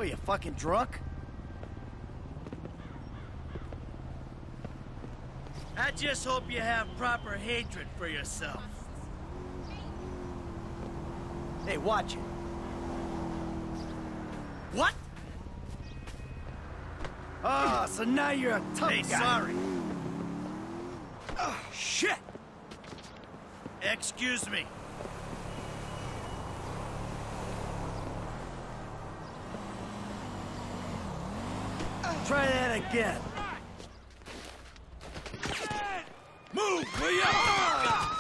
What, you fucking drunk? I just hope you have proper hatred for yourself. Hey, watch it. What? Ah, so now you're a tough guy. Hey, sorry. Oh, shit! Excuse me. Try that again. Move, will ya?